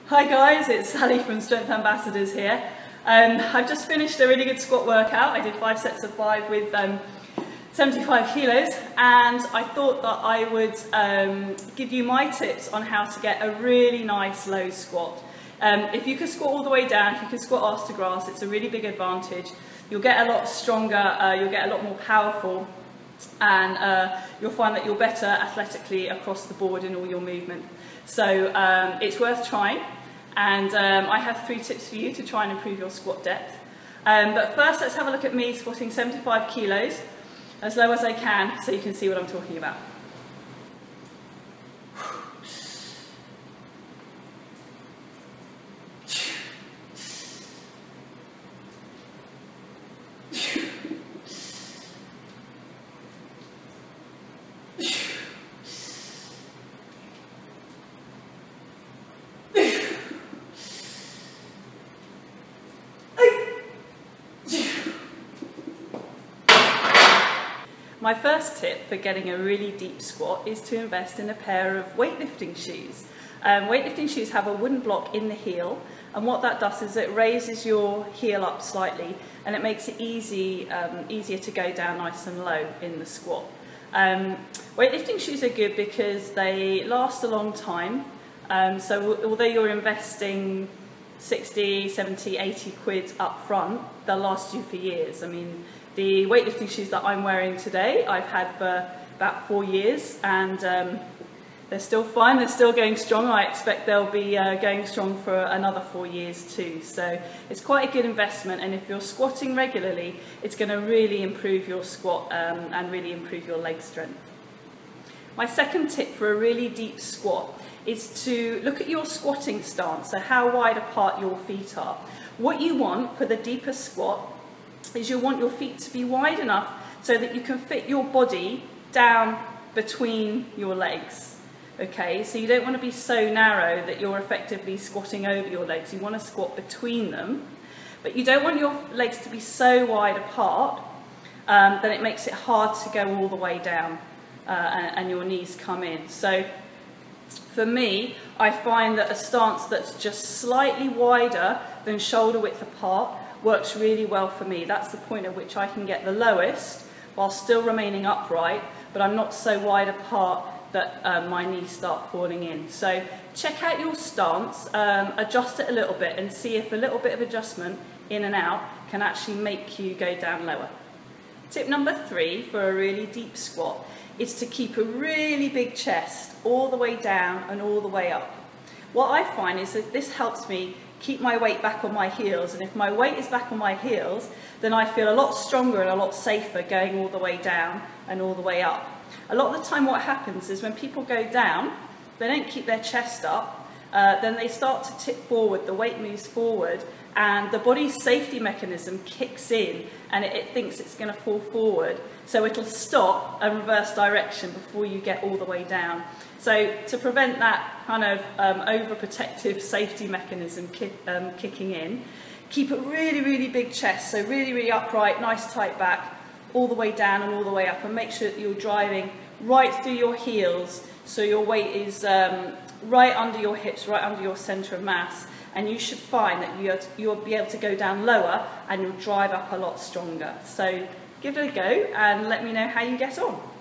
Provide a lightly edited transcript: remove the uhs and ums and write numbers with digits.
Hi guys, it's Sally from Strength Ambassadors here. I've just finished a really good squat workout. I did 5 sets of 5 with 75 kilos, and I thought that I would give you my tips on how to get a really nice low squat. If you can squat all the way down, if you can squat arse to grass, it's a really big advantage. You'll get a lot stronger, you'll get a lot more powerful, and you'll find that you're better athletically across the board in all your movement. So it's worth trying, and I have 3 tips for you to try and improve your squat depth. But first, let's have a look at me squatting 75 kilos as low as I can so you can see what I'm talking about. My first tip for getting a really deep squat is to invest in a pair of weightlifting shoes. Weightlifting shoes have a wooden block in the heel, and what that does is it raises your heel up slightly and it makes it easier to go down nice and low in the squat. Weightlifting shoes are good because they last a long time, so although you're investing 60, 70, 80 quid up front, they'll last you for years. I mean, the weightlifting shoes that I'm wearing today, I've had for about 4 years, and they're still fine, they're still going strong. I expect they'll be going strong for another 4 years too. So it's quite a good investment, and if you're squatting regularly, it's going to really improve your squat and really improve your leg strength. My second tip for a really deep squat is to look at your squatting stance, so how wide apart your feet are. What you want for the deeper squat is you want your feet to be wide enough so that you can fit your body down between your legs. Okay, so you don't want to be so narrow that you're effectively squatting over your legs. You want to squat between them, but you don't want your legs to be so wide apart that it makes it hard to go all the way down and your knees come in. So for me, I find that a stance that's just slightly wider than shoulder width apart works really well for me. That's the point at which I can get the lowest while still remaining upright, but I'm not so wide apart that my knees start falling in. So check out your stance, adjust it a little bit, and see if a little bit of adjustment in and out can actually make you go down lower. Tip number 3 for a really deep squat is to keep a really big chest all the way down and all the way up. What I find is that this helps me keep my weight back on my heels, and if my weight is back on my heels, then I feel a lot stronger and a lot safer going all the way down and all the way up. A lot of the time what happens is when people go down, they don't keep their chest up, then they start to tip forward, the weight moves forward, and the body's safety mechanism kicks in, and it thinks it's going to fall forward, so it'll stop and reverse direction before you get all the way down. So to prevent that kind of overprotective safety mechanism kicking in, keep a really, really big chest, so really, really upright, nice tight back, all the way down and all the way up, and make sure that you're driving right through your heels, so your weight is right under your hips, right under your centre of mass, and you should find that you'll be able to go down lower and you'll drive up a lot stronger. So give it a go and let me know how you get on.